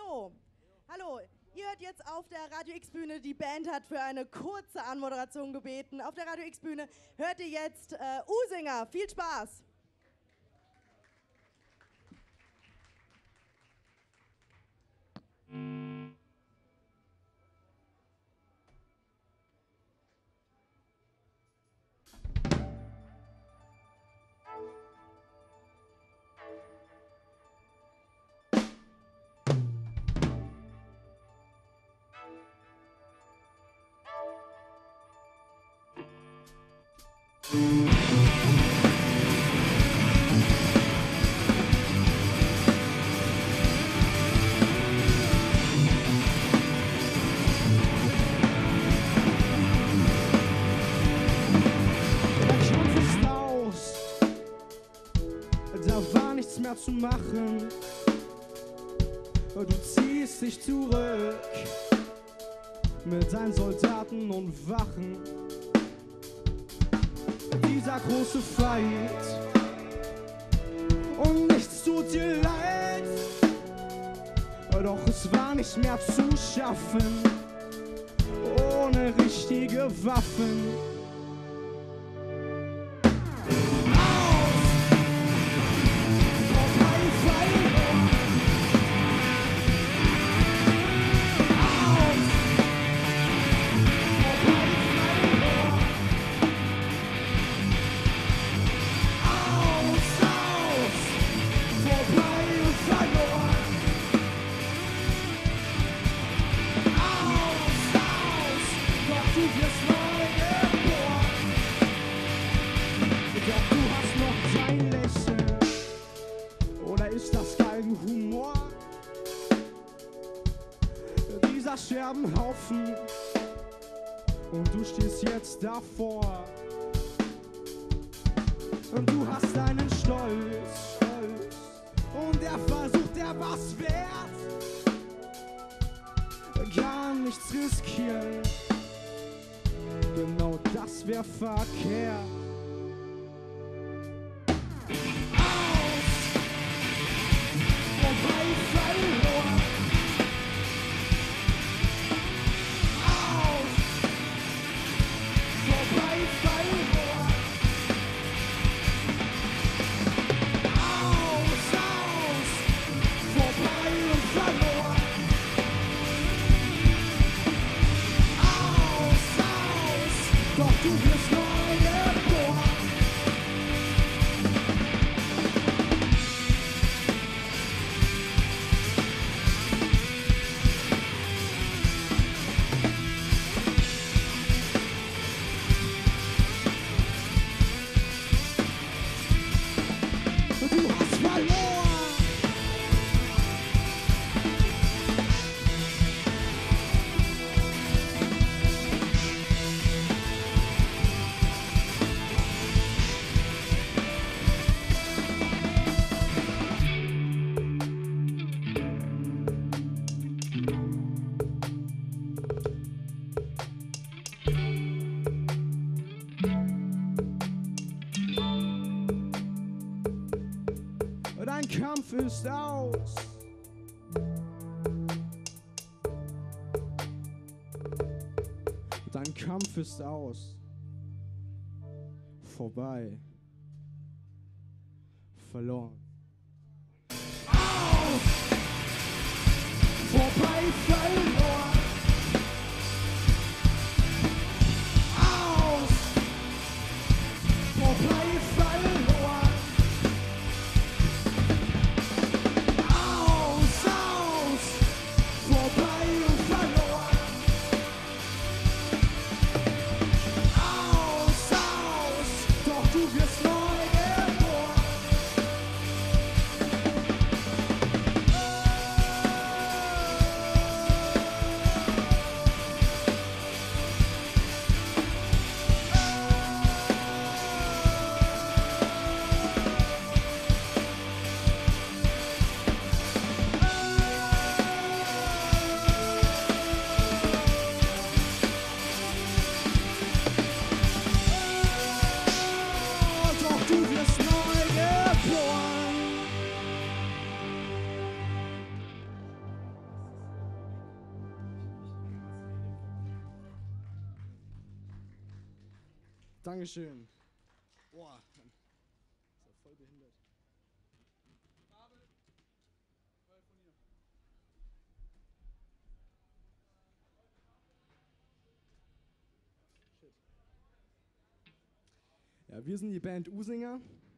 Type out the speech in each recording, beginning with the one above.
So, hallo. Ihr hört jetzt auf der Radio X-Bühne, die Band hat für eine kurze Anmoderation gebeten. Auf der Radio X-Bühne hört ihr jetzt U-Singer. Viel Spaß! Mehr zu machen, du ziehst dich zurück mit deinen Soldaten und Wachen. Dieser große Fight und nichts tut dir leid, doch es war nicht mehr zu schaffen ohne richtige Waffen. Scherbenhaufen und du stehst jetzt davor und du hast deinen Stolz und der Versuch, der was wert, gar nichts riskieren, genau das wär verkehrt. Dein Kampf ist aus. Dein Kampf ist aus. Vorbei. Verloren. Aus! Vorbei, verloren. Aus! Vorbei, verloren. Dankeschön. Boah, Mann. Ist ja voll behindert. Shit. Ja, wir sind die Band Usinger.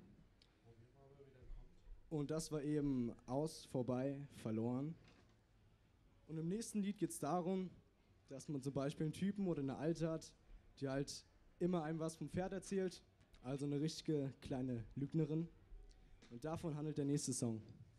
Und das war eben Aus, Vorbei, Verloren. Und im nächsten Lied geht es darum, dass man zum Beispiel einen Typen oder eine Alte hat, die halt immer einem was vom Pferd erzählt, also eine richtige kleine Lügnerin. Und davon handelt der nächste Song.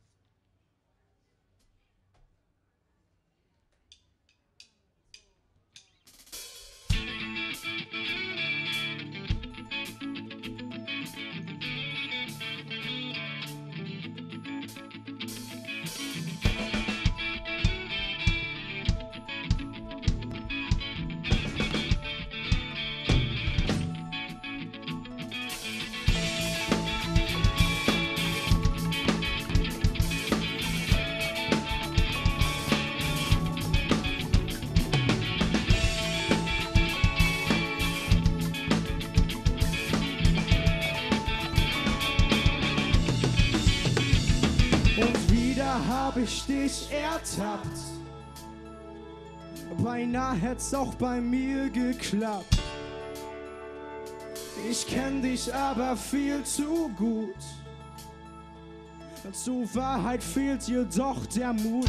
Hab ich dich ertappt. Beinahe hätt's auch bei mir geklappt. Ich kenn dich aber viel zu gut. Zur Wahrheit fehlt jedoch der Mut.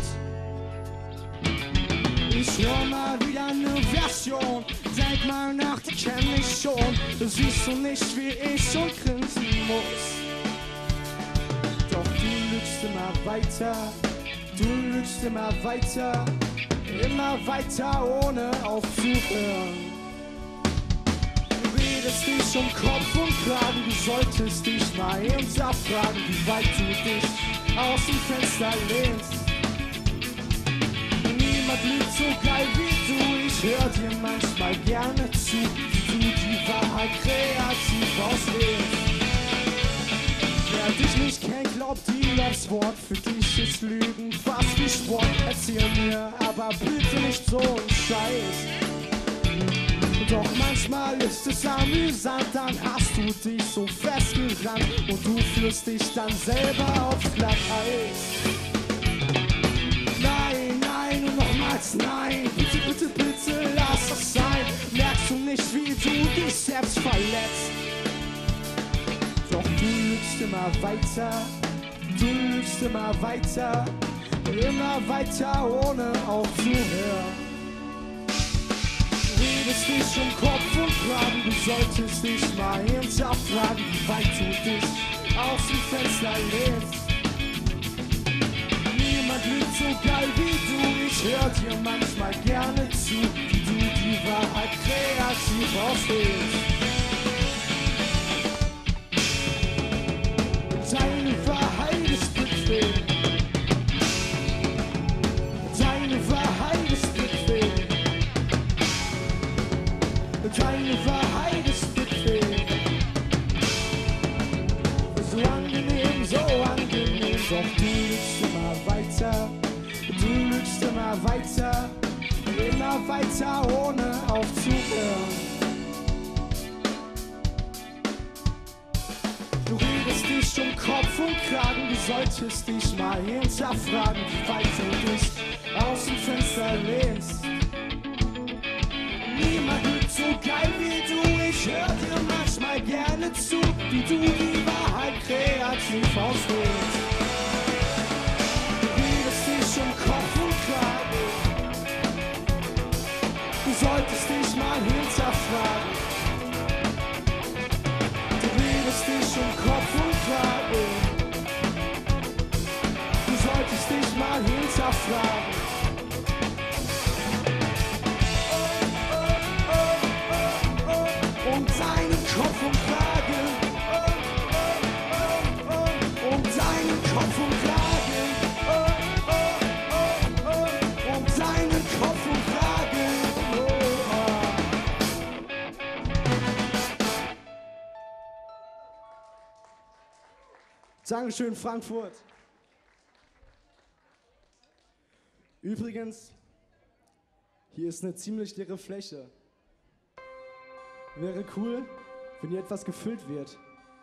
Ich hör mal wieder ne Version. Denk mal nach, die kenn ich schon. Siehst du nicht wie ich und grinsen muss. Doch du lügst immer weiter. Du lügst immer weiter ohne aufzuhören. Du redest dich um Kopf und Kragen, du solltest dich mal hinterfragen, wie weit du dich aus dem Fenster lehnst. Niemand lügt so geil wie du, ich hör dir manchmal gerne zu, wie du die Wahrheit kreativ auswählst. Wer dich nicht kennt, glaubt dir das Wort. Für dich ist Lügen fast wie Sport. Erzähl mir aber bitte nicht so einen Scheiß. Doch manchmal ist es amüsant, dann hast du dich so festgerannt und du führst dich dann selber aufs Glatteis. Nein, nein und nochmals nein. Bitte, bitte, bitte lass es sein. Merkst du nicht, wie du dich selbst verletzt? Doch du lügst immer weiter, du lügst immer weiter ohne aufzuhören. Du redest dich um Kopf und Kragen, du solltest dich mal hinterfragen, wie weit du dich aus dem Fenster lehnst. Niemand lügt so geil wie du, ich hör dir manchmal gerne zu, wie du die Wahrheit kreativ auswählst. Deine Wahrheit ist bequem. Deine Wahrheit ist bequem. Deine Wahrheit ist bequem. So angenehm, so angenehm. Doch du lügst immer weiter. Du lügst immer weiter ohne aufzuhören. Du redest dich um Kopf und Kragen, du solltest dich mal hinterfragen, wie weit du dich aus dem Fenster lehnst. Niemand lügt so geil wie du, ich hör dir manchmal gerne zu, wie du die Wahrheit kreativ auswählst. Du redest dich um Kopf und Kragen, du solltest dich mal hinterfragen. Dich um Kopf und Kragen. Du solltest dich mal hinterfragen. Und deinen Kopf und Kragen. Und deinen Kopf und Kragen. Und deinen Kopf und Kragen. Dankeschön, Frankfurt. Übrigens, hier ist eine ziemlich leere Fläche. Wäre cool, wenn hier etwas gefüllt wird.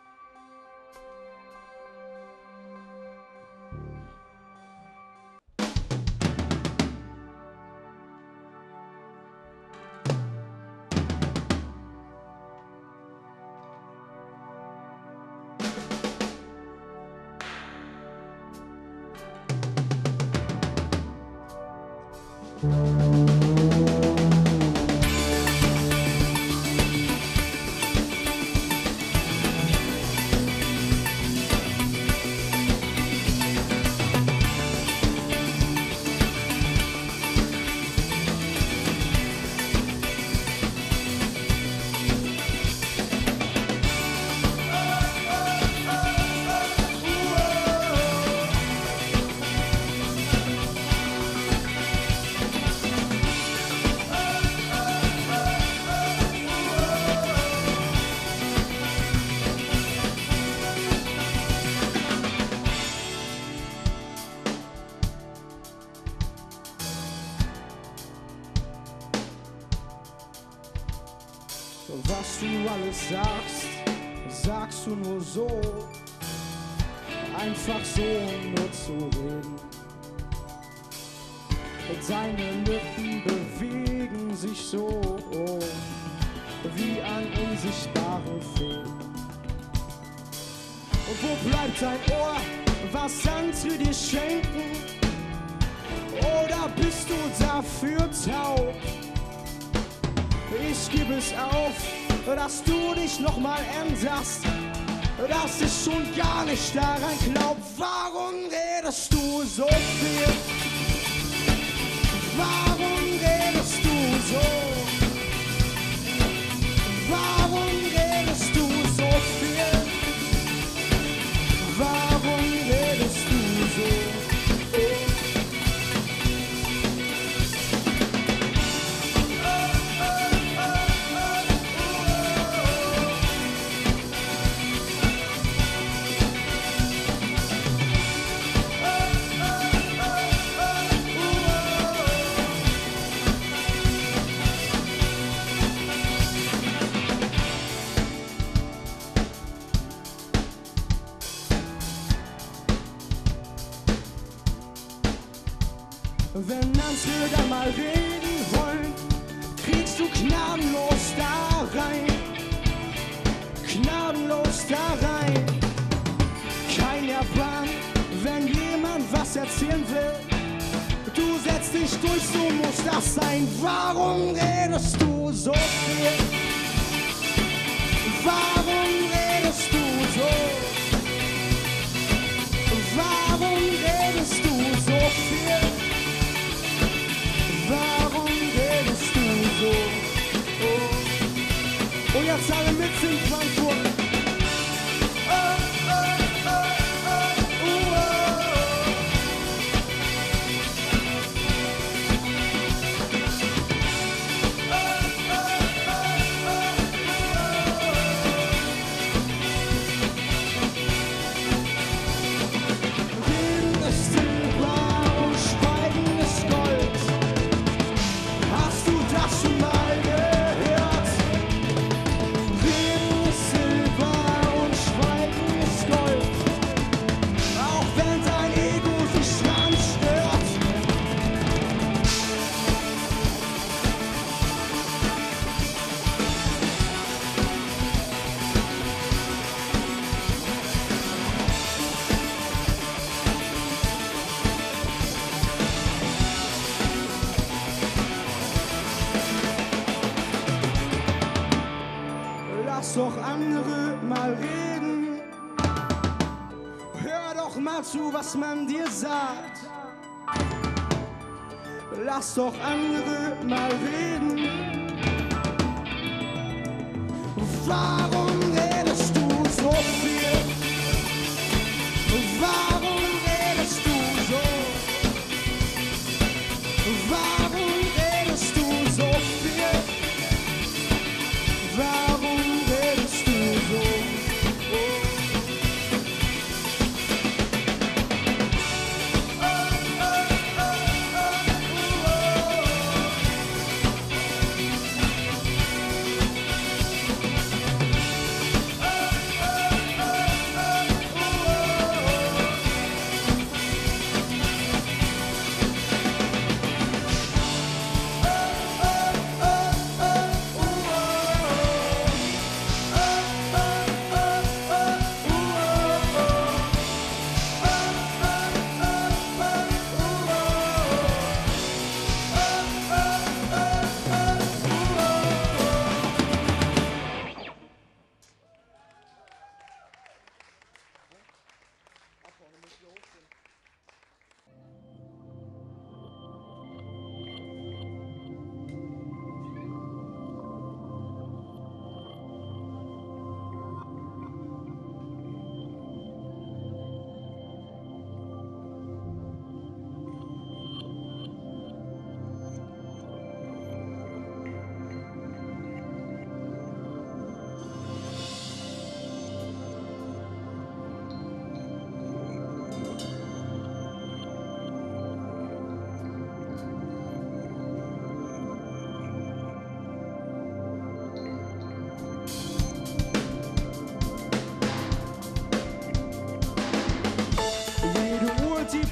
Was du alles sagst, sagst du nur so, einfach so, nur zu reden. Deine Lippen bewegen sich so, wie ein unsichtbarer Feen. Und wo bleibt dein Ohr, was andere dir schenken? Oder bist du dafür taub? Ich gebe es auf, dass du dich nochmal änderst, dass ich schon gar nicht daran glaub. Warum redest du so viel? Warum redest du so? Warum redest du so viel? Warum redest du so? Wenn andere dann mal reden wollen, kriegst du gnadenlos da rein. Gnadenlos da rein. Kein Erbarmen, wenn jemand was erzählen will. Du setzt dich durch, so muss das sein. Warum redest du so viel? Warum redest du so? Warum redest du so viel? Warum redest du so? Oh. Und jetzt alle mit in Frankfurt. Lass doch andere mal reden. Hör doch mal zu, was man dir sagt. Lass doch andere mal reden. Warum redest du so viel? Warum redest du so? Warum redest du so viel? Warum redest du so?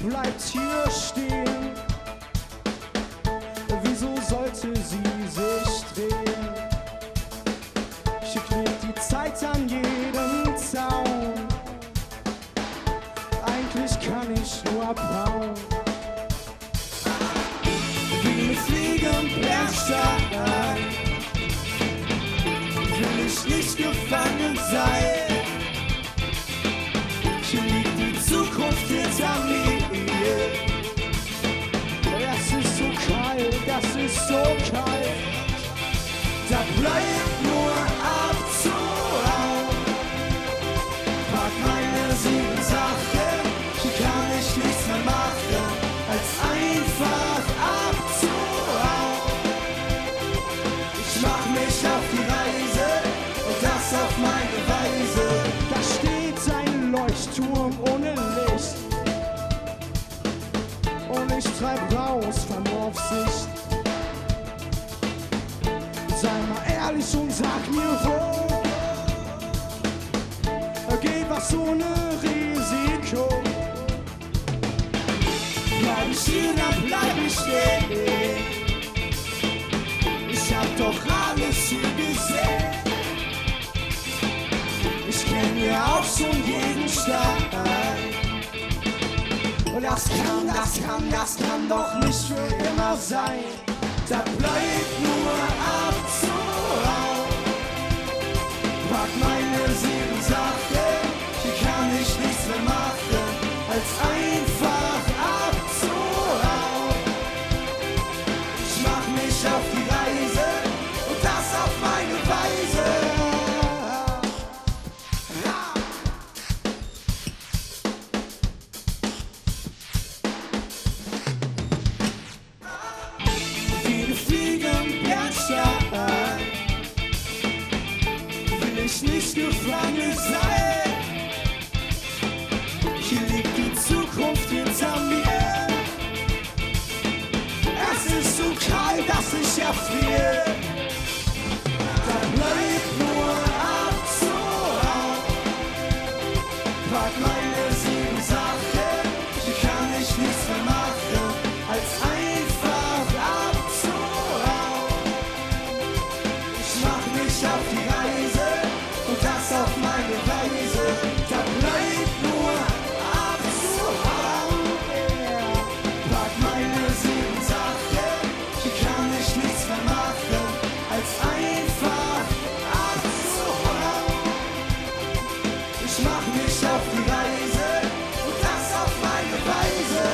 bleibt hier stehen. Wieso sollte sie sich drehen? Ich kleb die Zeit an jedem Zaun. Eigentlich kann ich nur abhauen. Wie eine Fliege im Bernstein will ich nicht gefangen sein. Hier liegt die Zukunft hinter mir. Es ist so kalt, das ist so kalt. Da bleibt nur abzuhauen. Pack meine 7 Sachen, hier kann ich nichts mehr machen, als einfach abzuhauen. Ich mach mich auf die Reise und das auf meine Weise. Da steht ein Leuchtturm ohne Licht und ich treib raus von Aufsicht. Sei mal ehrlich und sag mir, wo geht was ohne Risiko. Bleib ich hier, dann bleib ich stehen. Ich hab doch alles hier gesehen. Ich kenn ja auch schon jeden Stein. Und das kann doch nicht für immer sein. Da bleibt nur abzuhauen. Pack meine 7 Sachen, hier kann ich nichts mehr machen, als einfach abzuhauen. Ich mach mich auf die Reise und das auf meine Weise. Will ich nicht gefangen sein. Hier liegt die Zukunft hinter mir. Es ist so kalt, dass ich erfriere. Da bleibt nur abzuhauen. Pack meine 7 Sachen, hier kann ich nichts mehr machen, als einfach abzuhauen. Ich mach mich auf die Reise und das auf meine Weise. Da bleibt nur abzuhauen. Pack meine 7 Sachen, hier kann ich nichts mehr machen, als einfach abzuhauen. Ich mach mich auf die Reise und das auf meine Weise.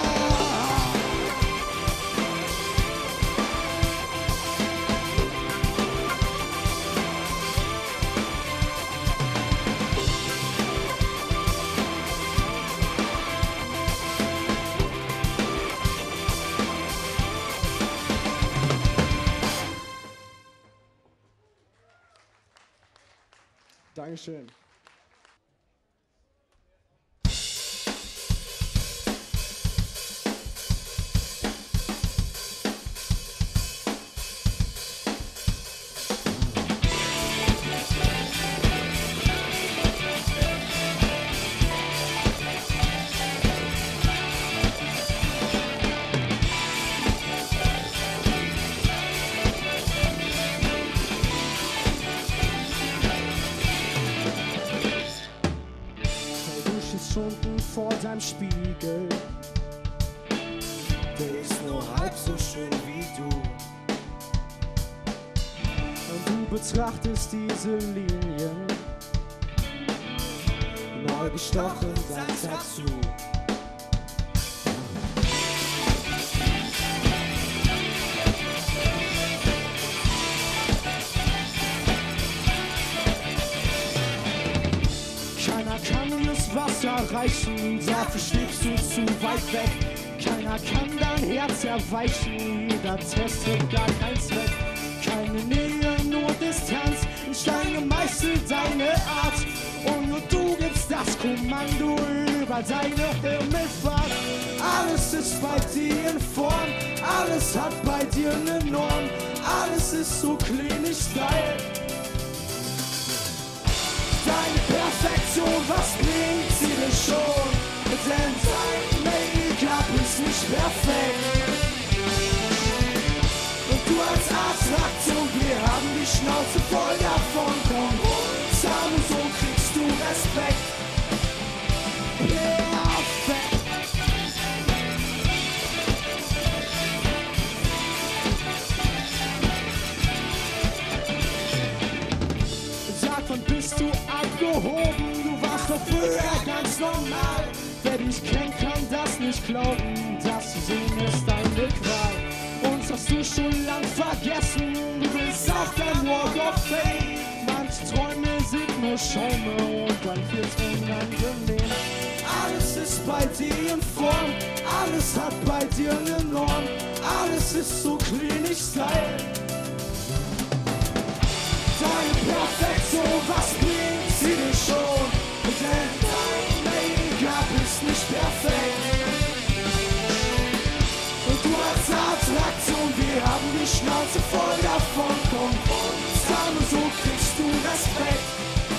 Dankeschön. Stunden vor deinem Spiegel, der ist nur halb so schön wie du. Und du betrachtest diese Linien, neu gestochen, dein Tattoo. Keiner kann das Wasser reichen, dafür schwebst du zu weit weg. Keiner kann dein Herz erweichen, jeder Test hat gar keinen Zweck. Keine Nähe, nur Distanz, in Stein gemeißelt deine Art. Und nur du gibst das Kommando über deine Himmelfahrt. Alles ist bei dir in Form, alles hat bei dir eine Norm. Alles ist so klinisch steil. Deine Perfektion, was bringt sie denn schon? Denn dein Leben perfekt. Und du als Attraktion, wir haben die Schnauze voll davon. Komm runter, nur so kriegst du Respekt. Perfekt. Sag, wann bist du abgehoben? Du warst doch früher ganz normal. Wer dich kennt, kann das nicht glauben. Das zu sehen ist deine Qual. Uns hast du schon lang vergessen. Du bist auf dein Walk of Fame. Manche Träume sind nur Schaume und dann wird's unangenehm. Alles ist bei dir in Form. Alles hat bei dir eine Norm. Alles ist so klinisch Style. Deine Perfektion, was bringt sie dir schon? Denn dein Make-up ist nicht perfekt. Und du als Attraktion, wir haben die Schnauze voll davon. Komm runter, nur so kriegst du Respekt.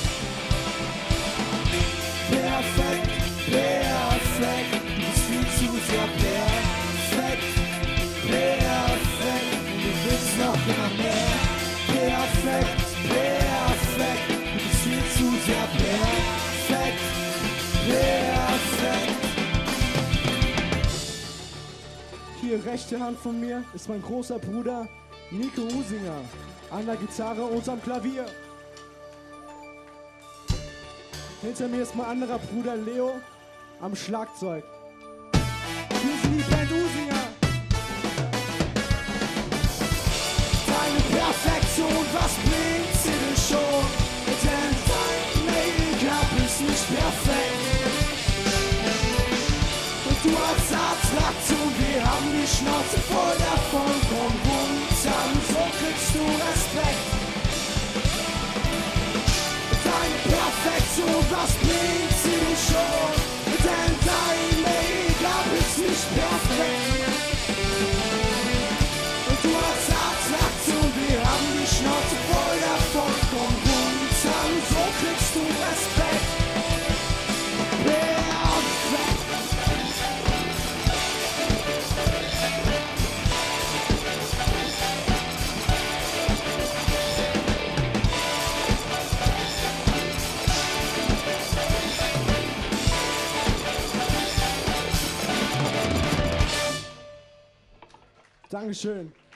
Perfekt, perfekt, du bist viel zu sehr perfekt. Perfekt, du willst noch immer mehr. Perfekt, perfekt, du bist viel zu sehr perfekt. Perfekt. Hier rechte Hand von mir ist mein großer Bruder Nico Usinger an der Gitarre und am Klavier. Hinter mir ist mein anderer Bruder Leo am Schlagzeug. Wir sind die Band Usinger. Deine Perfektion, was bringt sie denn schon? Denn dein Make-up ist nicht perfekt. Und du als Attraktion, wir haben die Schnauze voll davon. Komm runter, und so kriegst du Respekt. Deine Perfektion, was bringt sie denn schon? Denn dein Make-up ist nicht perfekt. Und du als Attraktion, wir haben die Schnauze voll davon. Komm runter, und so kriegst du Respekt. Perfekt. Dankeschön.